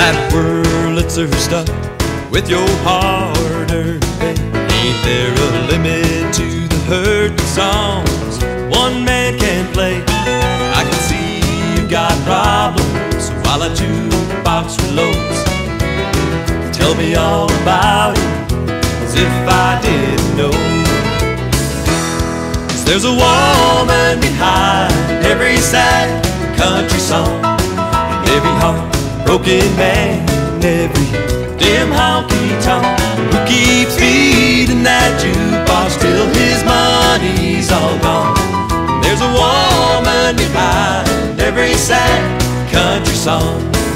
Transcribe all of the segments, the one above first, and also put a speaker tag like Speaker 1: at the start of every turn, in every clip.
Speaker 1: That Wurlitzer stuff with your hard-earned pay. Ain't there a limit to the hurting songs one man can play? I can see you got problems while that jukebox reloads. Tell me all about it as if I didn't know. 'Cause there's a woman behind every sad country song, and every heartbroken man, every dim honky-tonk who keeps feeding that jukebox till his money's all gone. There's a woman behind every sad country song.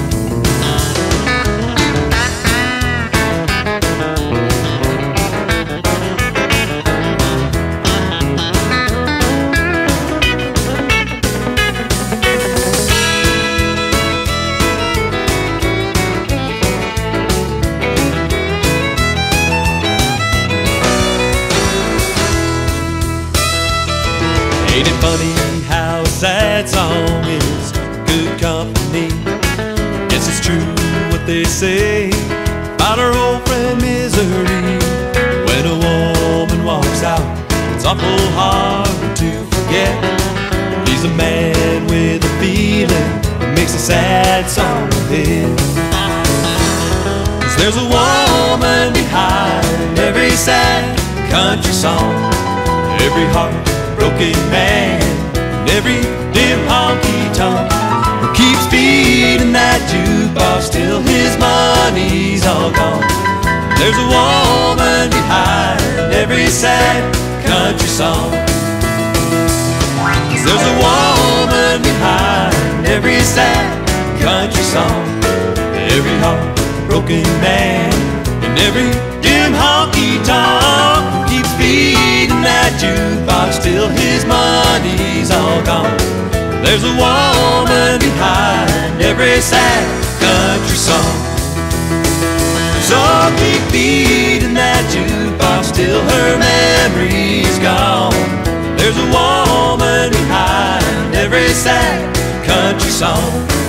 Speaker 1: Ain't it funny how a sad song is good company? Guess it's true what they say about our old friend Misery. When a woman walks out, it's awful hard to forget. He's a man with a feeling that makes a sad song hit. 'Cause there's a woman behind every sad country song, every heartbroken man, and every dim honky-tonk who keeps feeding that jukebox till his money's all gone. There's a woman behind every sad country song. 'Cause there's a woman behind every sad country song, every heartbroken man, and every dim honky-tonk who keeps feeding that jukebox till his money's all gone. There's a woman behind every sad country song. So keep feeding that jukebox till her memory's gone. There's a woman behind every sad country song.